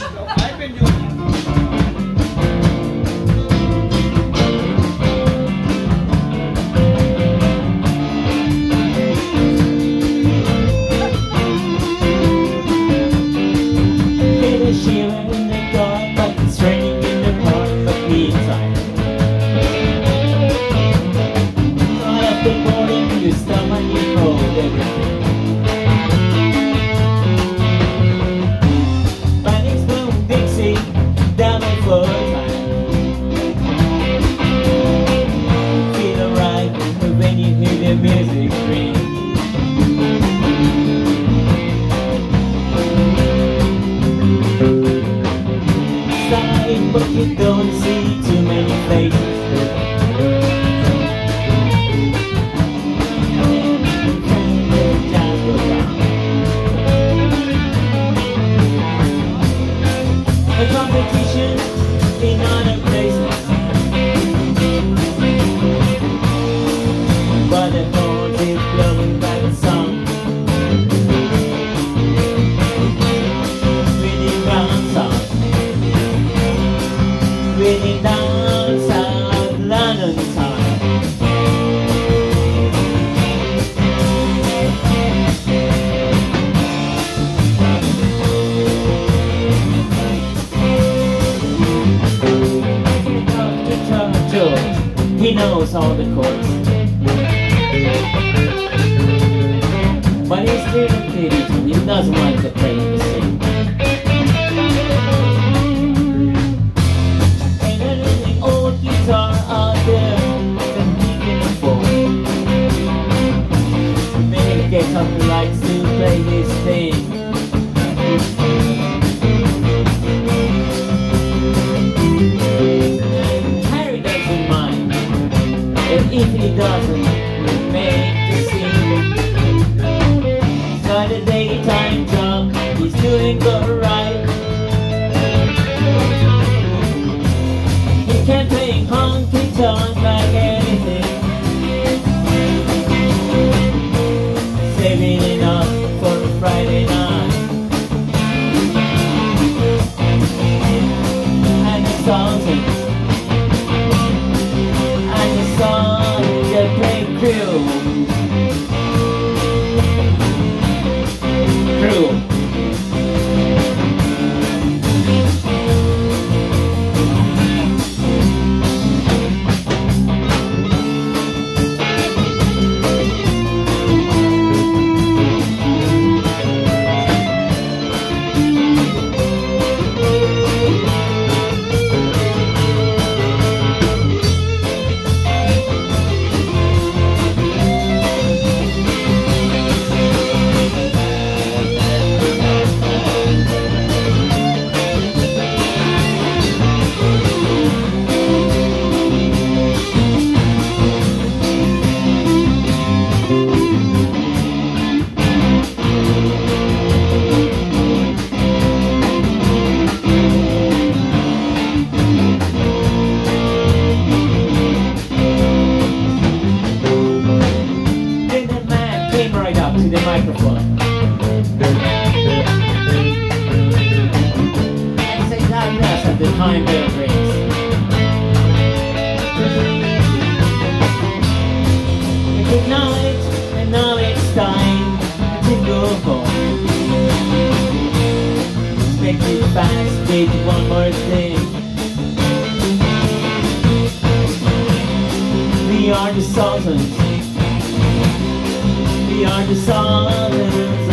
I've been doing it. Music screen. Side, but you don't see too many faces. The competition in other places, but the horn is blowing by the sun. Winning round south, winning down south London time. George, he knows all the chords, but he's still a kid, he doesn't want to play the same. Ain't any old guitar out there that he can afford. Maybe get something likes to play his thing. Harry doesn't mind, and if he doesn't, he'll make the scene. Got a daytime job, he's doing alright. He can play honky tonk like anything, saving enough for a Friday night. And the songs that play crew. To the microphone and say God bless at the time bell rings. Good night, and now it's time to go home. Make it fast with one more thing. We are the Sultans. We are the Sultans